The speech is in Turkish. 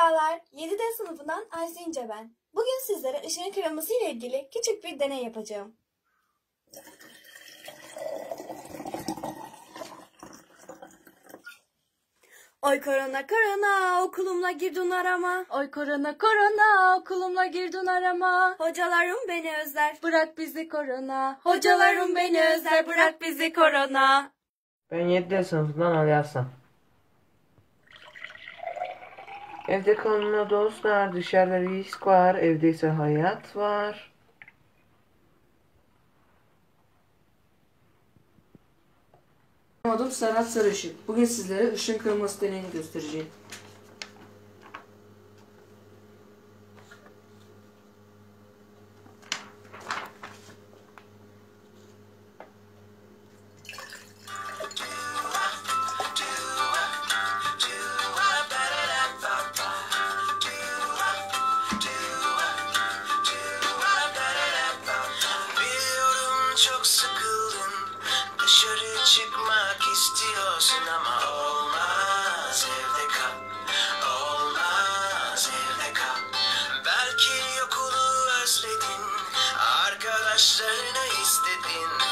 Merhabalar, 7D sınıfından Ayşe İnce ben. Bugün sizlere ışığın kırılması ile ilgili küçük bir deney yapacağım. Oy korona korona okulumla girdin arama. Oy korona korona okulumla girdin arama. Hocalarım beni özler. Bırak bizi korona. Hocalarım beni özler, bırak bizi korona. Ben 7. sınıfından Ali Hasan. Evde kalın dostlar, dışarıda risk var, evde ise hayat var. Adım Serhat Sarışık. Bugün sizlere ışın kırılması deneyini göstereceğim. Biliyorum çok sıkıldın, dışarı çıkmak istiyorsun ama olmaz, evde kal, olmaz, evde kal. Belki okulu özledin, arkadaşlarını istedin